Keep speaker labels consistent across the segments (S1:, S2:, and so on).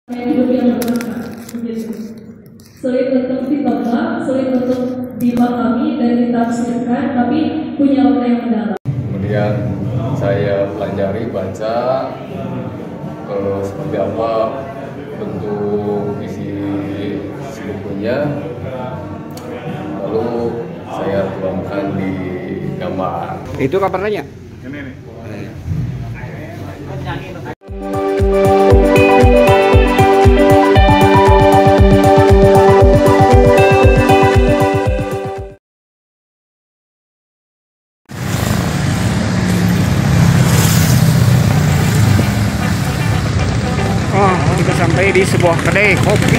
S1: hidup yang bermakna, begitu. Sulit untuk ditebak, sulit untuk dipahami dan ditafsirkan, tapi punya makna yang mendalam.
S2: Kemudian saya pelajari, baca seperti apa bentuk isi bukunya, lalu saya tuangkan di gambar.
S3: Itu kabarnya?
S4: Ini nih.
S3: Oh, kita sampai di sebuah kedai kopi.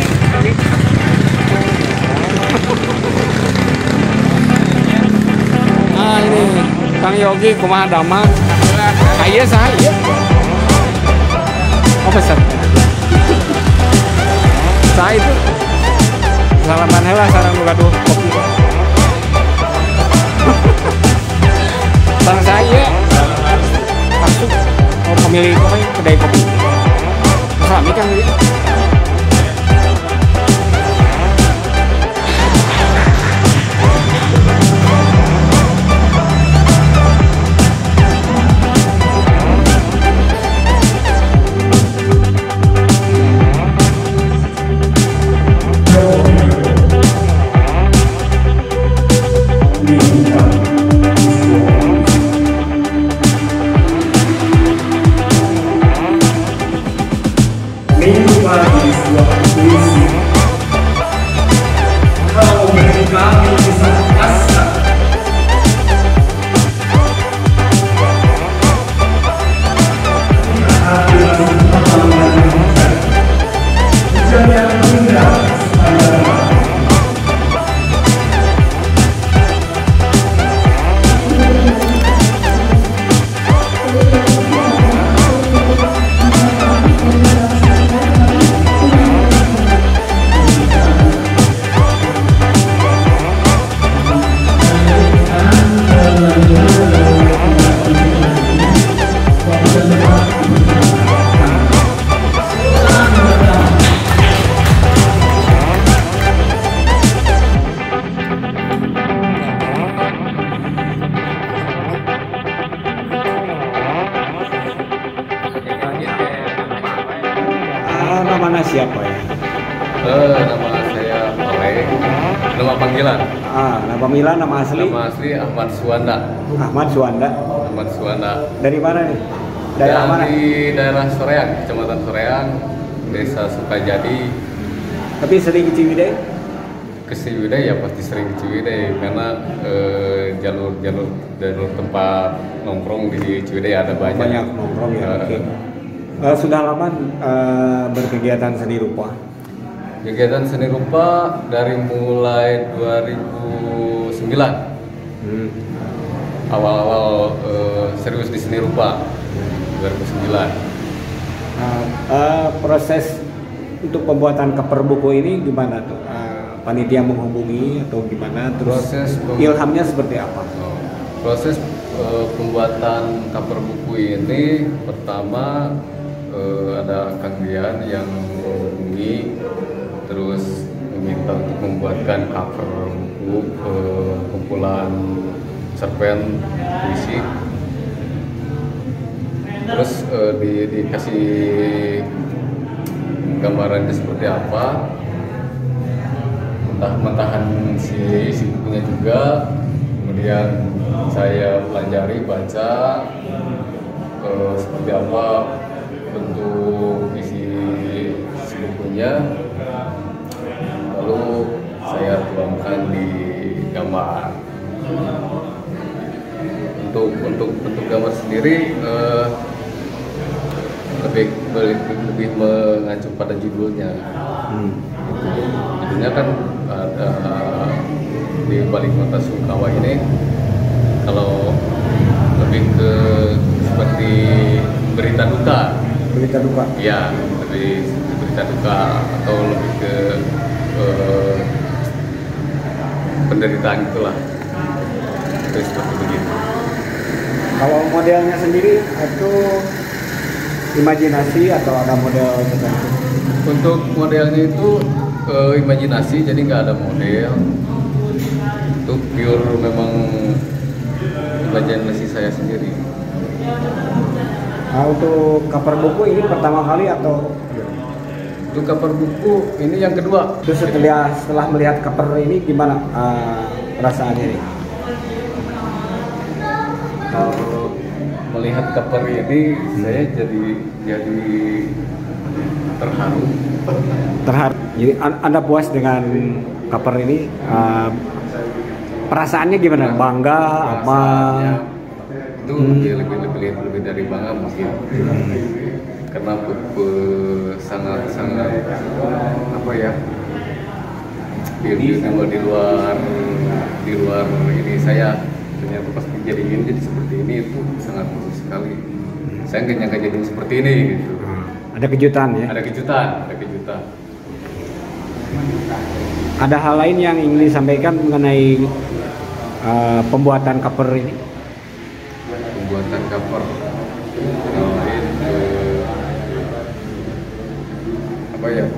S3: Nah ini Kang Yogi kumaha damang. Aya saya. Oh pesan. Saya itu salaman heula sareng nu gaduh kopi. Sang saya masuk pemilik kedai kopi. Sami Kang dia. Namanya siapa ya?
S2: Nama saya Oleh, nama panggilan.
S3: Nama panggilan, nama asli?
S2: Nama asli Ahmad Suwanda.
S3: Ahmad Suwanda.
S2: Ahmad Suwanda.
S3: Dari mana nih? Daerah mana?
S2: Di daerah Soreang, Kecamatan Soreang, Desa Sukajadi.
S3: Tapi sering ke Ciwidey?
S2: Ke Ciwidey ya pasti sering ke Ciwidey karena jalur tempat nongkrong di Ciwidey ada banyak.
S3: Banyak nongkrong ya. Oke. Sudah lama berkegiatan seni rupa?
S2: Kegiatan seni rupa dari mulai 2009. Awal-awal serius di seni rupa 2009.
S3: Proses untuk pembuatan cover buku ini gimana tuh? Panitia menghubungi atau gimana? Terus ilhamnya seperti apa?
S2: Proses pembuatan cover buku ini pertama ada Kang Dian yang menghubungi, terus meminta untuk membuatkan cover buku kumpulan cerpen puisi. Terus dikasih gambarannya seperti apa, mentahan si bukunya juga. Kemudian saya pelajari, baca seperti apa bentuk isi bukunya, lalu saya tuangkan di gambar. Untuk bentuk gambar sendiri lebih mengacu pada judulnya. Judulnya kan ada di balik mata Sungkawa ini, kalau lebih ke seperti berita duka.
S3: Berita duka?
S2: Ya, lebih berita duka atau lebih ke penderitaan itulah. Itu seperti begitu.
S3: Kalau modelnya sendiri itu imajinasi atau ada model tertentu?
S2: Untuk modelnya itu imajinasi, jadi nggak ada model. Itu pure memang imajinasi saya sendiri.
S3: Nah, untuk cover buku ini pertama kali atau?
S2: Untuk cover buku ini yang kedua.
S3: Terus setelah melihat cover ini gimana perasaannya nih?
S2: Kalau melihat cover ini saya jadi terharu.
S3: Jadi Anda puas dengan cover ini? Perasaannya gimana? Bangga apa?
S2: Itu lebih dari bangga mungkin. Karena sangat apa ya? Di luar ini saya ternyata pas kejadian jadi seperti ini itu sangat bagus sekali. Saya nggak nyangka jadi seperti ini gitu.
S3: Ada kejutan ya?
S2: Ada kejutan.
S3: Ada hal lain yang ingin disampaikan mengenai pembuatan cover ini?
S2: Pembuatan cover yang lain apa ya?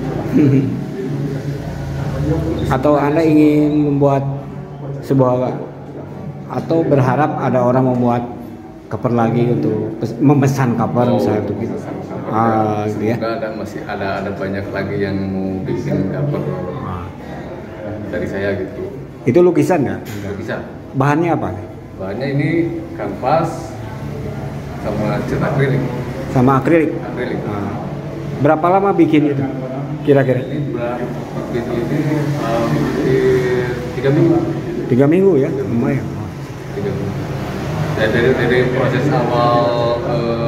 S3: Atau Anda ingin membuat sebuah atau berharap ada orang membuat cover lagi untuk memesan cover misalnya itu gitu. Gitu ya.
S2: Semoga masih ada banyak lagi yang mau bikin cover dari saya gitu.
S3: Itu lukisan nggak?
S2: Lukisan.
S3: Bahannya apa?
S2: Bahannya ini kanvas sama cat akrilik.
S3: Sama akrilik. Berapa lama bikin itu? Kira-kira?
S2: Ini bikin ini hampir 3 minggu.
S3: 3 minggu ya, lumayan.
S2: 3 minggu. Dan dari proses awal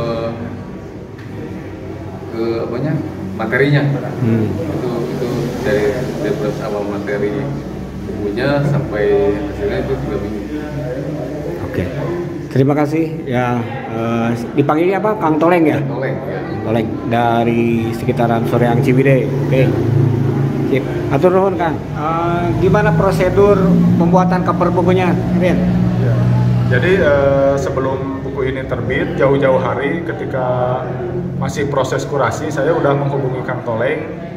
S2: ke apanya materinya itu dari proses awal materi bukunya sampai hasilnya itu 3 minggu.
S3: Oke. Terima kasih ya. Dipanggilnya apa? Kang Toleng ya?
S2: Toleng ya.
S3: Toleng dari sekitaran Soreang Ciwidey. Oke. Sip. Atur nuhun Kang. Gimana prosedur pembuatan cover bukunya, Rian?
S4: Ya. Jadi sebelum buku ini terbit, jauh-jauh hari ketika masih proses kurasi, saya udah menghubungi Kang Toleng.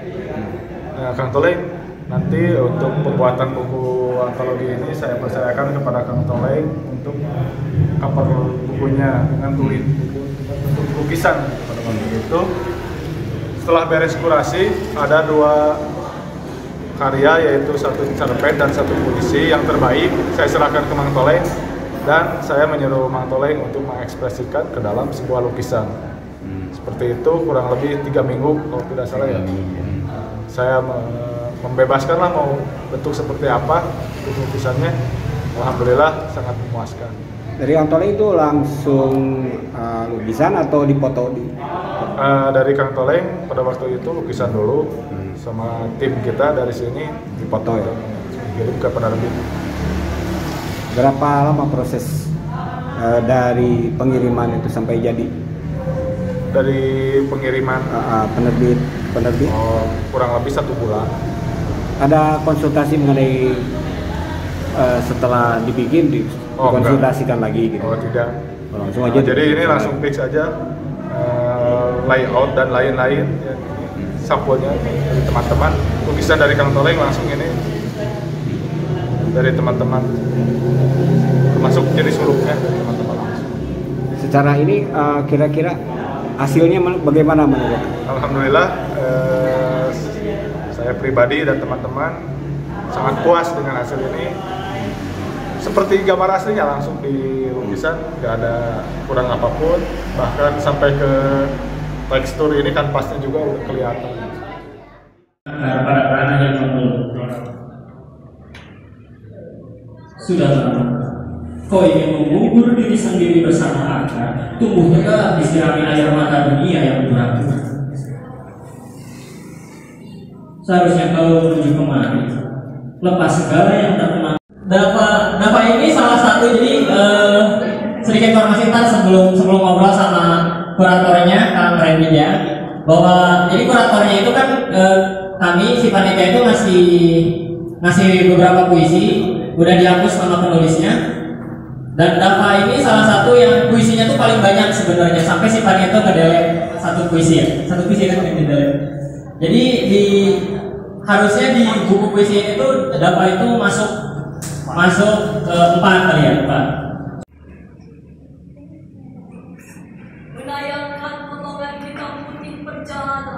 S4: Kang Toleng, nanti untuk pembuatan buku antologi ini saya percayakan kepada Kang Toleng untuk cover bukunya dengan tulis untuk lukisan pada waktu itu. Setelah beres kurasi, ada 2 karya, yaitu satu cerpen dan satu puisi yang terbaik. Saya serahkan ke Mang Toleng dan saya menyuruh Mang Toleng untuk mengekspresikan ke dalam sebuah lukisan. Seperti itu, kurang lebih 3 minggu kalau tidak salah ya. Saya membebaskan lah mau bentuk seperti apa untuk lukisannya. Alhamdulillah sangat memuaskan.
S3: Dari Kang Toleng itu langsung lukisan atau dipoto?
S4: Dari Kang Toleng pada waktu itu lukisan dulu, sama tim kita dari sini
S3: dipoto ya.
S4: Jadi bukan penerbit.
S3: Berapa lama proses dari pengiriman itu sampai jadi?
S4: Dari pengiriman
S3: penerbit
S4: kurang lebih 1 bulan.
S3: Ada konsultasi mengenai setelah dibikin dikonsultasikan lagi gitu?
S4: Oh tidak.
S3: Langsung aja.
S4: Jadi ini langsung fix aja layout dan lain-lain. Ya, sampulnya dari teman-teman, lukisan dari Kang Toleng langsung ini dari teman-teman, termasuk jenis hurufnya dari teman-teman langsung.
S3: Secara ini kira-kira hasilnya bagaimana menurut?
S4: Alhamdulillah saya pribadi dan teman-teman sangat puas dengan hasil ini. Seperti gambar aslinya langsung di lukisan, nggak ada kurang apapun, bahkan sampai ke tekstur ini kan pasnya juga udah kelihatan.
S5: Pada ranah yang sudah lama kau ingin mengubur diri sendiri bersama akar, tumbuh tegak disirami air mata dunia yang beraturan. Seharusnya kau menuju kemari, lepas segala yang terkenal. Dapa ini salah satu, jadi sedikit informasi ntar sebelum ngobrol sama kuratornya Kang Randy ya, bahwa jadi kuratornya itu kan kami si panitia itu ngasih beberapa puisi, udah dihapus sama penulisnya, dan Dapa ini salah satu yang puisinya tuh paling banyak sebenarnya, sampai si panitia itu ngedelete satu puisi kan yang didelete. Jadi harusnya di buku puisi ini tuh Dava itu masuk ke 4 kali ya, 4.
S1: Menayangkan potongan hitam putih perjalanan,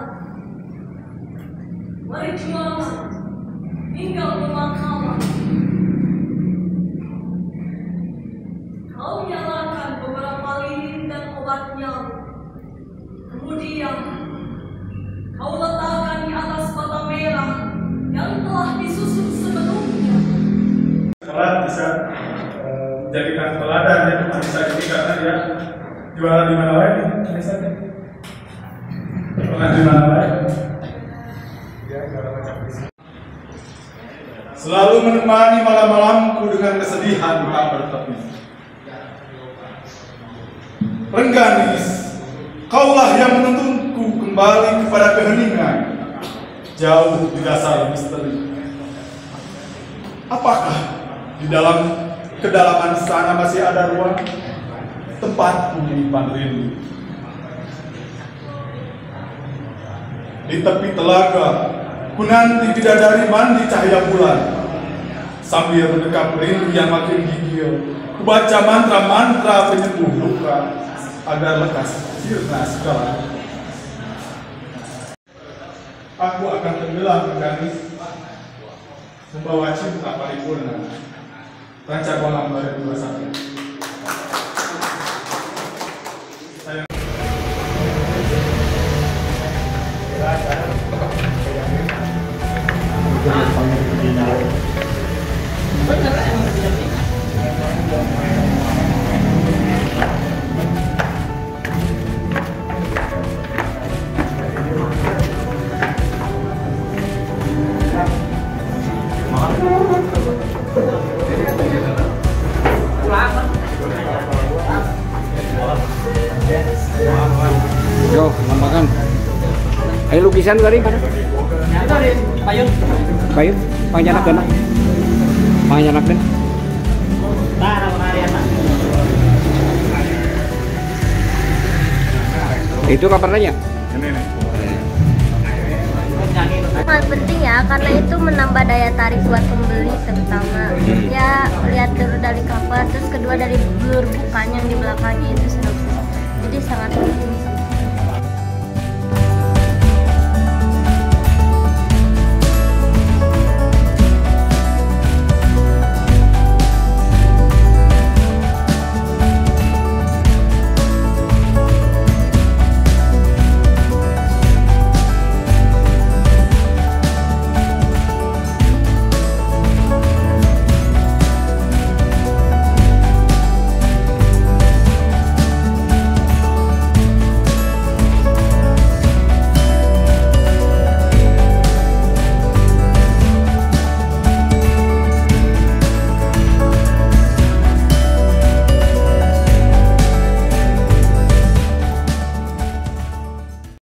S1: perjuangan hingga pemakaman. Kau nyalakan beberapa lilin dan obat nyamuk. Kemudian kau letakkan di atas bata merah yang telah disusun sebelumnya.
S4: Telat bisa menjadikan teladan ya bisa ini karena dia jualan di mana lagi misalnya jualan di mana lagi dia segala macam bisa. Selalu menemani malam-malamku dengan kesedihan tak bertepi. Rengganis, kaulah yang menuntunku kembali kepada keheningan jauh di dasar misteri. Apakah di dalam kedalaman sana masih ada ruang tempatku menyimpan rindu? Di tepi telaga, ku nanti bidadari mandi cahaya bulan. Sambil mendekam rindu yang makin gigil, ku baca mantra-mantra penyembuh luka agar lekas sirna segala. Aku akan tenggelam mengganis, membawa cinta paripurna. Rancang Malam 2021.
S3: Yo, makan. Ayo lukisan kali.
S5: Payung.
S3: Payung, panjanakeun. Panjanakeun. Itu kapan aja?
S4: Ini nih.
S6: Sangat penting ya, karena itu menambah daya tarik buat pembeli terutama. Ya, lihat dulu dari cover, terus kedua dari blur bukan yang di belakangnya itu sinopsis. Jadi sangat penting.